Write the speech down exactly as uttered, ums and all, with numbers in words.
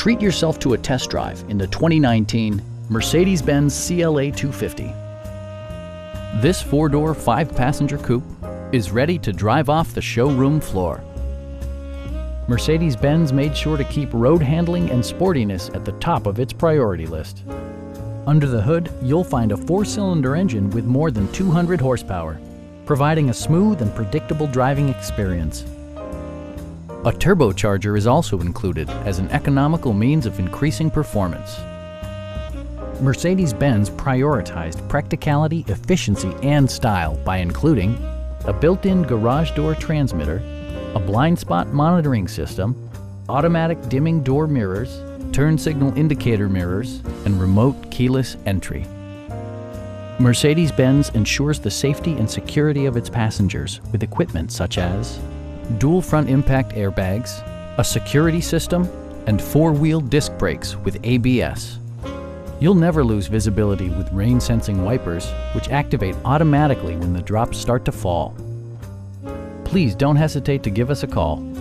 Treat yourself to a test drive in the twenty nineteen Mercedes-Benz C L A two fifty. This four-door, five-passenger coupe is ready to drive off the showroom floor. Mercedes-Benz made sure to keep road handling and sportiness at the top of its priority list. Under the hood, you'll find a four-cylinder engine with more than two hundred horsepower, providing a smooth and predictable driving experience. A turbocharger is also included as an economical means of increasing performance. Mercedes-Benz prioritized practicality, efficiency, and style by including a built-in garage door transmitter, a blind spot monitoring system, automatic dimming door mirrors, turn signal indicator mirrors, and remote keyless entry. Mercedes-Benz ensures the safety and security of its passengers with equipment such as dual front impact airbags, a security system, and four-wheel disc brakes with A B S. You'll never lose visibility with rain-sensing wipers, which activate automatically when the drops start to fall. Please don't hesitate to give us a call.